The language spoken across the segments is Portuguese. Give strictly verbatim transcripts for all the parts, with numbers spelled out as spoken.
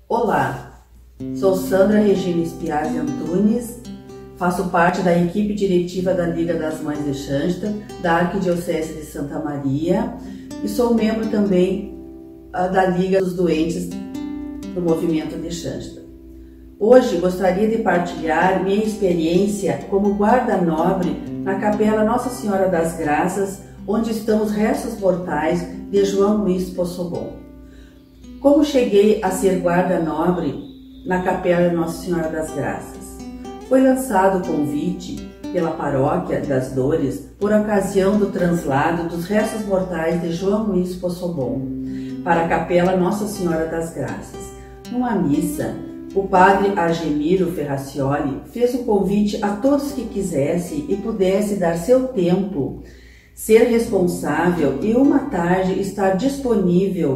Olá, sou Sandra Regina Spiazzi Antunes, faço parte da equipe diretiva da Liga das Mães de Xanxta, da Arquidiocese de Santa Maria, e sou membro também da Liga dos Doentes do Movimento de Xanxta. Hoje gostaria de partilhar minha experiência como guarda-nobre na Capela Nossa Senhora das Graças, onde estão os restos mortais de João Luiz Possobon. Como cheguei a ser guarda-nobre na Capela Nossa Senhora das Graças? Foi lançado o convite pela Paróquia das Dores por ocasião do translado dos restos mortais de João Luiz Possobon para a Capela Nossa Senhora das Graças. Numa missa, o padre Argemiro Ferracioli fez o convite a todos que quisessem e pudessem dar seu tempo, ser responsável e uma tarde estar disponível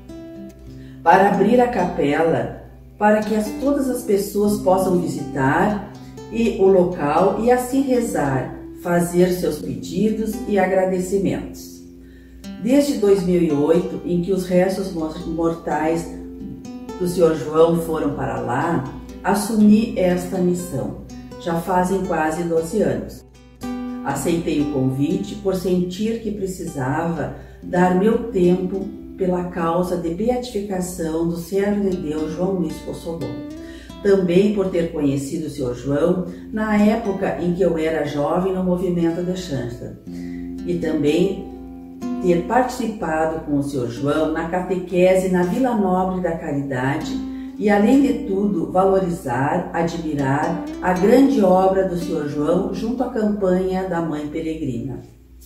para abrir a capela, para que as, todas as pessoas possam visitar e o local e assim rezar, fazer seus pedidos e agradecimentos. Desde dois mil e oito, em que os restos mortais do senhor João foram para lá, assumi esta missão. Já fazem quase doze anos. Aceitei o convite por sentir que precisava dar meu tempo pela causa de beatificação do servo de Deus João Luiz Possobon. Também por ter conhecido o senhor João na época em que eu era jovem no movimento de Xanxta. E também ter participado com o senhor João na catequese na Vila Nobre da Caridade e, além de tudo, valorizar, admirar a grande obra do senhor João junto à campanha da Mãe Peregrina.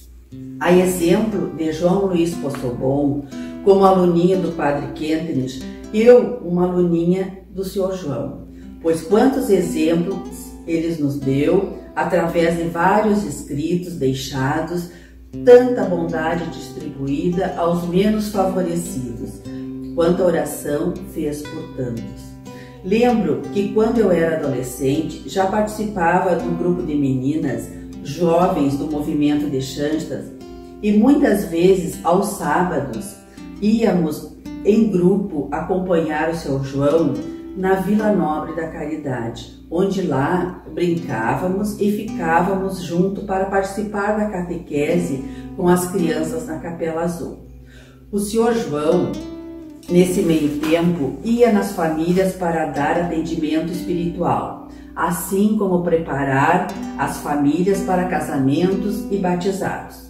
A exemplo de João Luiz Possobon, como aluninha do Padre Kentenich, eu uma aluninha do senhor João, pois quantos exemplos ele nos deu através de vários escritos deixados, tanta bondade distribuída aos menos favorecidos, quanta oração fez por tantos. Lembro que quando eu era adolescente já participava do grupo de meninas jovens do movimento de Xanxta e muitas vezes aos sábados íamos em grupo acompanhar o seu João na Vila Nobre da Caridade, onde lá brincávamos e ficávamos junto para participar da catequese com as crianças na Capela Azul. O senhor João, nesse meio tempo, ia nas famílias para dar atendimento espiritual, assim como preparar as famílias para casamentos e batizados.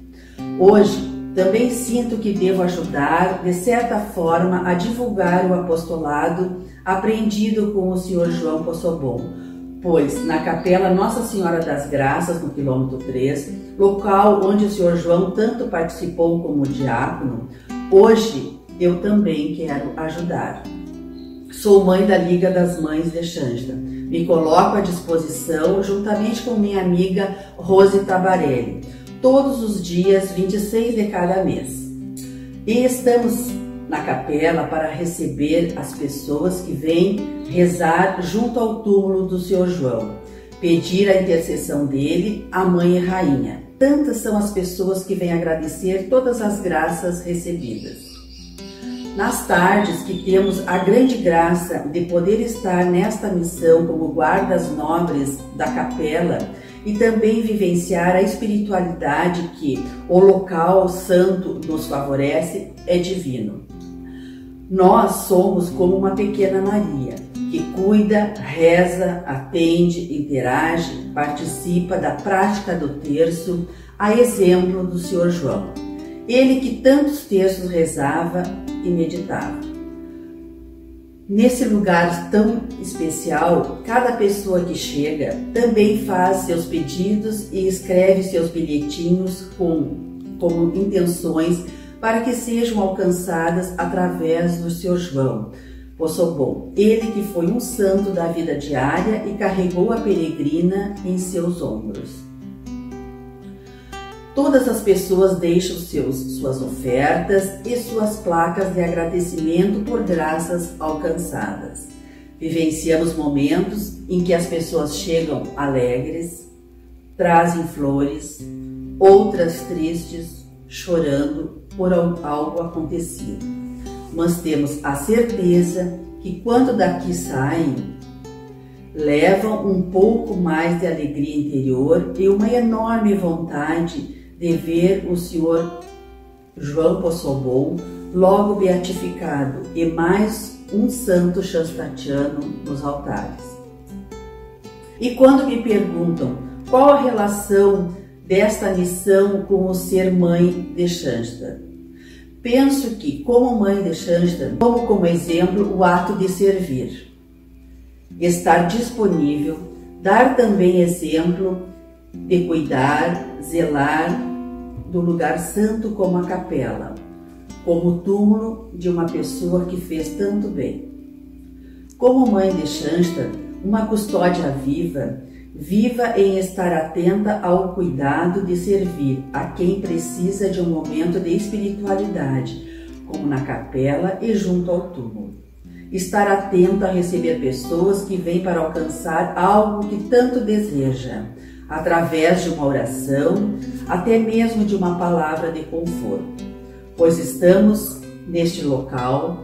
Hoje, também sinto que devo ajudar, de certa forma, a divulgar o apostolado aprendido com o senhor João Possobon, pois na Capela Nossa Senhora das Graças, no quilômetro três, local onde o senhor João tanto participou como diácono, hoje eu também quero ajudar. Sou mãe da Liga das Mães de Xanxta. Me coloco à disposição juntamente com minha amiga Rose Tabarelli, todos os dias, vinte e seis de cada mês. E estamos na capela para receber as pessoas que vêm rezar junto ao túmulo do senhor João, pedir a intercessão dele, a Mãe e Rainha. Tantas são as pessoas que vêm agradecer todas as graças recebidas. Nas tardes que temos a grande graça de poder estar nesta missão como guardas nobres da capela e também vivenciar a espiritualidade que o local santo nos favorece, é divino. Nós somos como uma pequena Maria, que cuida, reza, atende, interage, participa da prática do terço, a exemplo do senhor João. Ele que tantos terços rezava e meditava. Nesse lugar tão especial, cada pessoa que chega também faz seus pedidos e escreve seus bilhetinhos com, como intenções para que sejam alcançadas através do senhor João Possobon, ele que foi um santo da vida diária e carregou a peregrina em seus ombros. Todas as pessoas deixam seus, suas ofertas e suas placas de agradecimento por graças alcançadas. Vivenciamos momentos em que as pessoas chegam alegres, trazem flores, outras tristes, chorando por algo acontecido. mas temos a certeza que quando daqui saem, levam um pouco mais de alegria interior e uma enorme vontade de ver o senhor João Possobon logo beatificado e mais um santo Shanstatiano nos altares. E quando me perguntam qual a relação desta missão com o ser mãe de Shansta, penso que, como mãe de Shansta, tomo como exemplo o ato de servir, estar disponível, dar também exemplo de cuidar, zelar do lugar santo como a capela, como o túmulo de uma pessoa que fez tanto bem. Como mãe de Shansta, uma custódia viva, viva em estar atenta ao cuidado de servir a quem precisa de um momento de espiritualidade, como na capela e junto ao túmulo. Estar atento a receber pessoas que vêm para alcançar algo que tanto deseja, através de uma oração, até mesmo de uma palavra de conforto, pois estamos neste local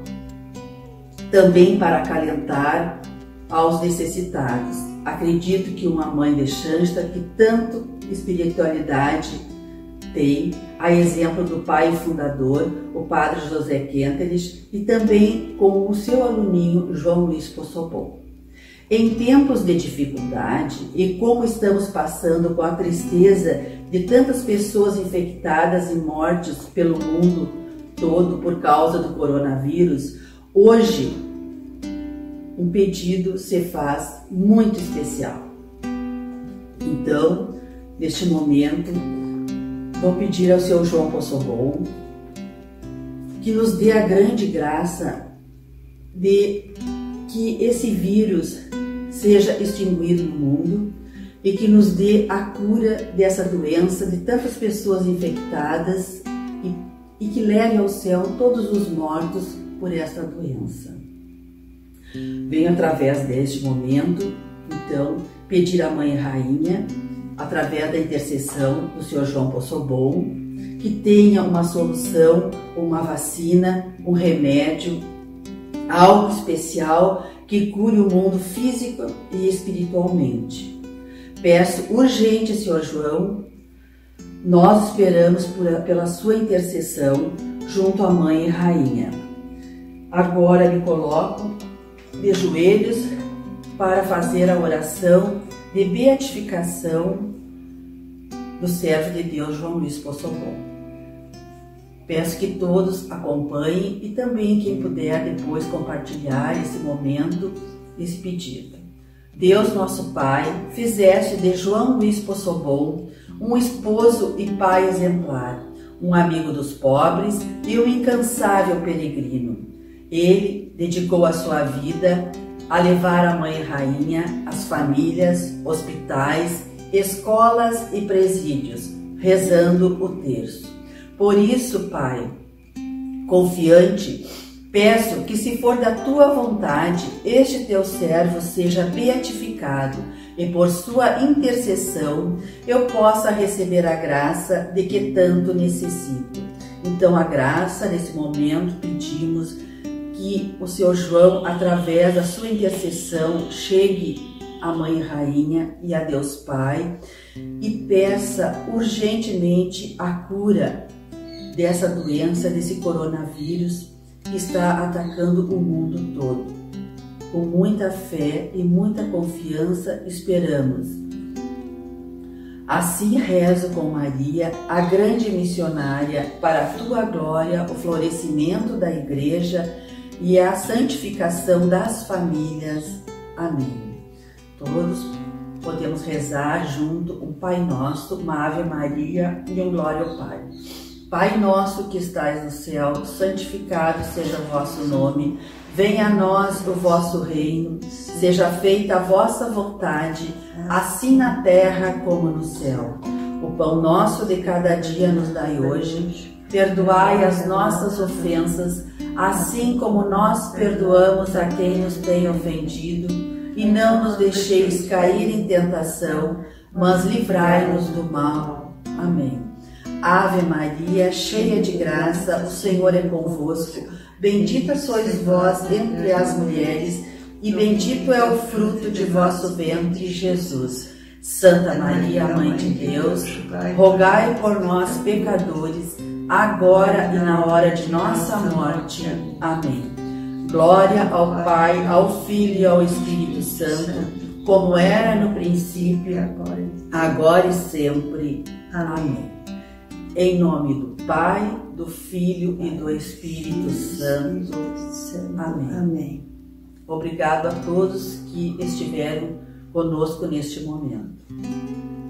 também para acalentar aos necessitados. Acredito que uma mãe de Shansta que tanto espiritualidade tem, a exemplo do pai fundador, o padre José Kenteris, e também com o seu aluninho João Luiz Possobon. Em tempos de dificuldade e como estamos passando com a tristeza de tantas pessoas infectadas e mortes pelo mundo todo por causa do coronavírus, hoje um pedido se faz muito especial. Então, neste momento, vou pedir ao seu João Possobon que nos dê a grande graça de que esse vírus seja extinguido no mundo e que nos dê a cura dessa doença, de tantas pessoas infectadas e, e que leve ao céu todos os mortos por essa doença. Venho através deste momento, então, pedir à Mãe Rainha, através da intercessão do senhor João Possobon, que tenha uma solução, uma vacina, um remédio, algo especial que cure o mundo físico e espiritualmente. Peço urgente, senhor João, nós esperamos por, pela sua intercessão junto à Mãe Rainha. Agora me coloco de joelhos para fazer a oração de beatificação do servo de Deus João Luiz Possobon. Peço que todos acompanhem e também quem puder depois compartilhar esse momento, esse pedido. Deus nosso Pai, fizeste de João Luiz Possobon um esposo e pai exemplar, um amigo dos pobres e um incansável peregrino. Ele dedicou a sua vida a levar a Mãe Rainha, as famílias, hospitais, escolas e presídios, rezando o terço. Por isso, Pai, confiante, peço que, se for da Tua vontade, este Teu servo seja beatificado e, por Sua intercessão, eu possa receber a graça de que tanto necessito. Então, a graça, nesse momento, pedimos que o Senhor João, através da sua intercessão, chegue à Mãe Rainha e a Deus Pai e peça urgentemente a cura dessa doença, desse coronavírus que está atacando o mundo todo. Com muita fé e muita confiança esperamos. Assim rezo com Maria, a grande missionária, para a Tua glória, o florescimento da Igreja e a santificação das famílias. Amém. Todos podemos rezar junto um Pai Nosso, uma Ave Maria e um Glória ao Pai. Pai nosso que estais no céu, santificado seja o vosso nome. Venha a nós o vosso reino. Seja feita a vossa vontade, assim na terra como no céu. O pão nosso de cada dia nos dai hoje. Perdoai as nossas ofensas, assim como nós perdoamos a quem nos tem ofendido. E não nos deixeis cair em tentação, mas livrai-nos do mal. Amém. Ave Maria, cheia de graça, o Senhor é convosco. Bendita sois vós entre as mulheres, e bendito é o fruto de vosso ventre, Jesus. Santa Maria, Mãe de Deus, rogai por nós, pecadores, agora e na hora de nossa morte. Amém. Glória ao Pai, ao Filho e ao Espírito Santo, como era no princípio, agora e sempre. Amém. Em nome do Pai, do Filho e do Espírito Santo. Amém. Amém. Obrigado a todos que estiveram conosco neste momento.